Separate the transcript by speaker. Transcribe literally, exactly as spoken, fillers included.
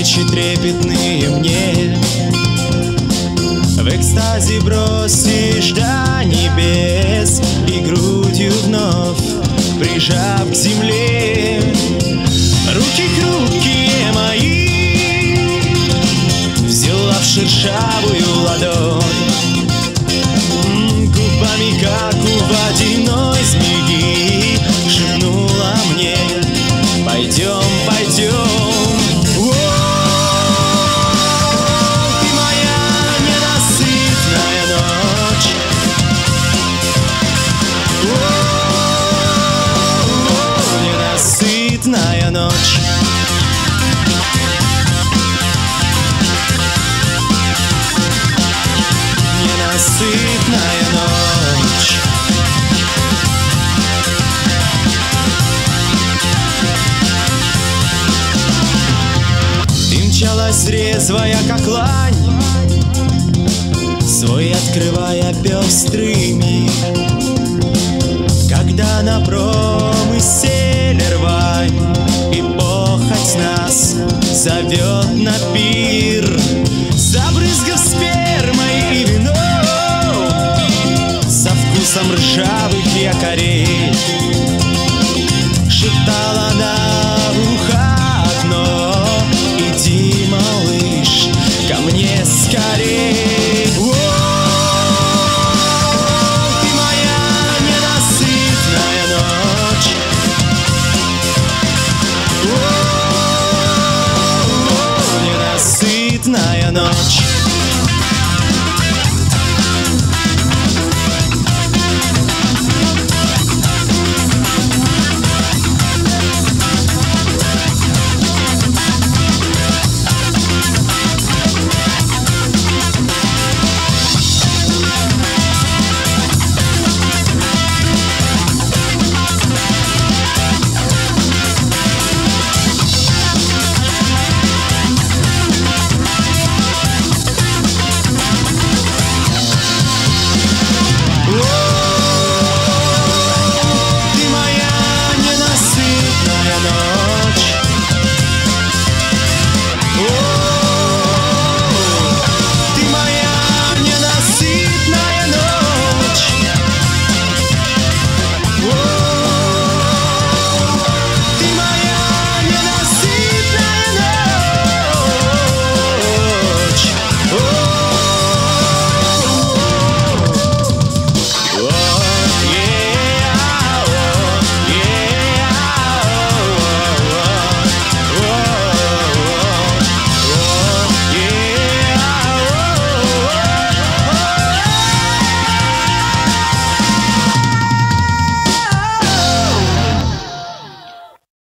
Speaker 1: ночи трепетные мне. В экстазе бросишь до небес и грудью вновь прижав к земле. Руки хрупкие мои взяла в шершавую ладонь, губами, как у водяной змеи, шепнула мне: пойдем, пойдем. Ненасытная ночь. Ненасытная ночь. Ты мчалась резвая, как лань, свой открывая пестрый мир. Когда на промыселе рвань и похоть нас зовет на пир, забрызгав спермой и вином, со вкусом ржавых якорей, шептала она